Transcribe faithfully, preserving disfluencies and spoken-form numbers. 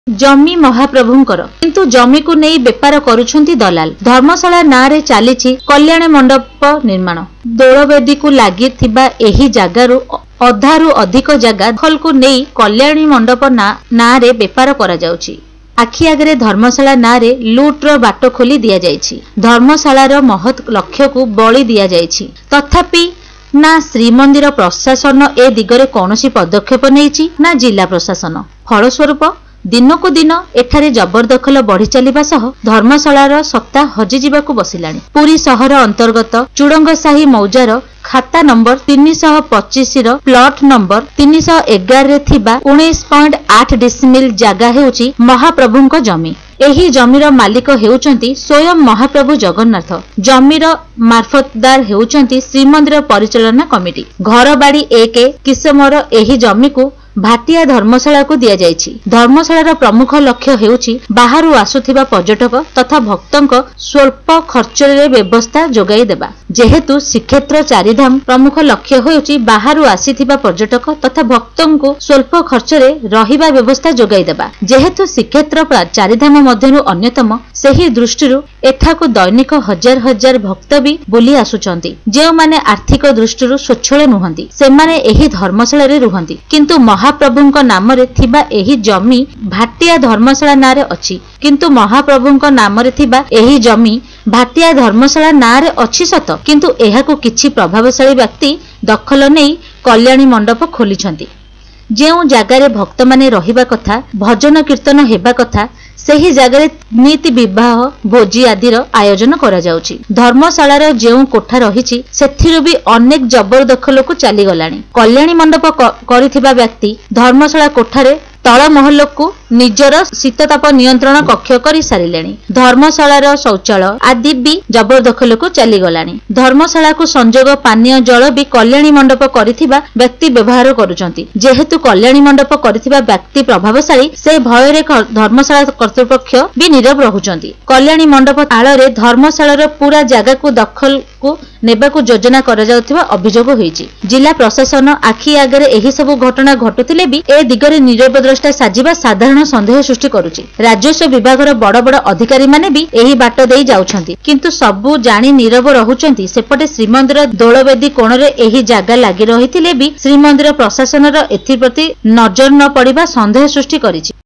जमी महाप्रभुंकर किंतु जमी को नहीं बेपार करुछंती दलाल। धर्मशाला ना रे चालीछि कल्याण मंडप निर्माण। दोलवेदी को लागि थिबा एही जागारु अधारु अधिक जगह दखल को नहीं कल्याणी मंडप ना ना रे बेपार करा जाउछि। आखि आगरे धर्मशाला ना रे लुट्र बाट खोली दिया जाइछि। धर्मशालार महत् लक्ष्य को बळी दिया जाइछि। तथापि ना श्रीमंदिर प्रशासन ए दिगरे कौनसी पदक्षेप नेइछि ना जिला प्रशासन। फलस्वरूप दिनकु दिन एठारे जबरदखल बढ़ी चलिबा सह धर्मशालार सत्ता हजि जिबाकु बसिलाणी। पुरी सहर अंतर्गत चुड़ंगसाही मौजार खाता नंबर तीन सौ पच्चीस रो प्लॉट नंबर तीन सौ एगार रे थिबा उन्नीस पॉइंट आठ डिसमिल जागा हेउची महाप्रभुंक जमी। एही जमीर मालिक हेउचंती स्वयं महाप्रभु जगन्नाथ। जमीर मार्फतदार हेउचंती श्रीमंदिर परिचालना कमिटी। घर बाड़ी एक किसमर एही जमी को भाटिया धर्मशाला को दिया जाइछि। धर्मशालार प्रमुख लक्ष्य हेउछि बाहरु आसुथिबा पर्यटक तथा भक्तंक स्वल्प खर्चरे व्यवस्था जोगाई देबा। जेहेतु श्रीक्षेत्र चारिधाम प्रमुख लक्ष्य हेउछि बाहरु आसीथिबा पर्यटक तथा भक्तंको स्वल्प खर्चरे रहिबा व्यवस्था जोगाई देबा। जेहेतु श्रीक्षेत्र चारिधाम मध्यरु अन्यतम सेही दृष्टिरु एठाकु दैनिक हजार हजार भक्त भी बुली आसुचंती। जेउ माने आर्थिक दृष्टिरु स्वच्छळ नुहंती सेमाने एही धर्मशाला रे रुहंती। किंतु महाप्रभुंक नाम रे थिबा एही जमी भाटिया धर्मशाला नारे अछि। किंतु महाप्रभुंक नाम रे थिबा एही जमी भाटिया धर्मशाला नारे अछि सत, किंतु एहाकु किछि प्रभावशाली व्यक्ति दखल नेई कल्याणी मंडप खोलिछंती। जेउ जागारे भक्त माने रहिबा कथा भजन कीर्तन हेबा कथा सेही जागारे नीति विवाह भोजी आदिर आयोजन करा जाउछि। धर्मशालार जेउ कोठा रहिछि सेथिरु भी अनेक जबरदखल को चली गलाणी। कल्याणी मंडप करिथिबा व्यक्ति धर्मशाला कोठारे तल महल को निजर शीतताप नियंत्रण कक्ष करी सारिलेणी। धर्मशालार शौचालय आदि भी जबरदखल को चली गलाणी। धर्मशाला को संजोग पानीय जल भी कल्याणी मंडप करिथिबा व्यक्ति व्यवहार करुचंती। जेहेतु कल्याणी मंडप करिथिबा व्यक्ति प्रभावशाली से भयरे धर्मशाला कर्तृपक्ष भी नीरव रहुचंती। कल्याणी मंडप आଳରେ धर्मशालार पूरा जगह को दखल को नेबाकु योजना करा जाउथिबा अभियोग होईछि। जिला प्रशासन आखि आगरे एही सब घटना घटुथिले भी ए दिगरे नीरव द्रष्टा साजिबा साधारण संदेह सृष्टि करुछि। राजस्व विभागर बड़ बड़ अधिकारी माने भी एही बाट देई जाउछंती, किंतु सबु जानी नीरव रहुचंती। सेपटे श्रीमंदिर दोलवेदी कोणरे एही जागा लागि रहिथिले भी श्रीमंदिर प्रशासनर एथि प्रति नजर न पड़िबा संदेह सृष्टि करिछि।